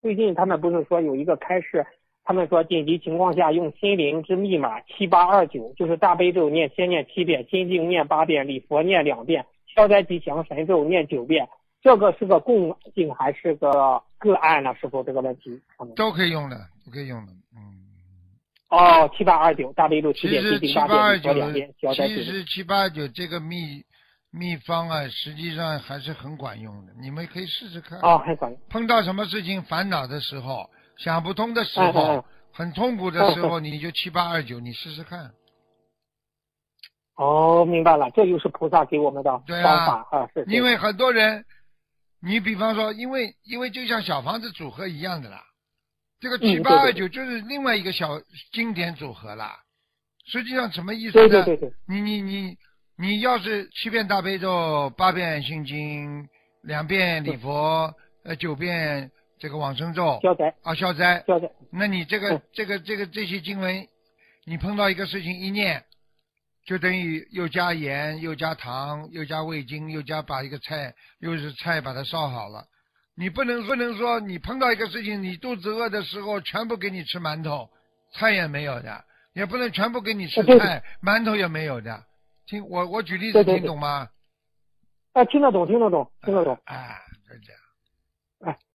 最近他们不是说有一个开示，他们说紧急情况下用心灵之密码7829，就是大悲咒先念7遍，心经念8遍，礼佛念2遍，消灾吉祥神咒念9遍。这个是个共性还是个案呢？是否这个问题？ 都可以用的，都可以用的。 哦，7829大悲咒7遍， 其实心经8遍，礼佛2遍，消灾吉祥。 其实729这个秘方啊，实际上还是很管用的，你们可以试试看。 哦，很管用。 碰到什么事情烦恼的时候，想不通的时候，很痛苦的时候，你就7829，你试试看。 哦，明白了，这就是菩萨给我们的方法啊！是。 因为很多人，你比方说，因为就像小房子组合一样的啦，这个7829就是另外一个小经典组合啦。实际上什么意思呢？ 对。 你要是7遍大悲咒，8遍心经，2遍礼佛，9遍这个往生咒，消灾，那你这些经文，你碰到一个事情一念，就等于又加盐，又加糖，又加味精，又加把一个菜，又是菜把它烧好了。你不能说你碰到一个事情，你肚子饿的时候全部给你吃馒头，菜也没有的，也不能全部给你吃菜，馒头也没有的。我举例子听懂吗？ 听得懂。 哎，就这样。 哎。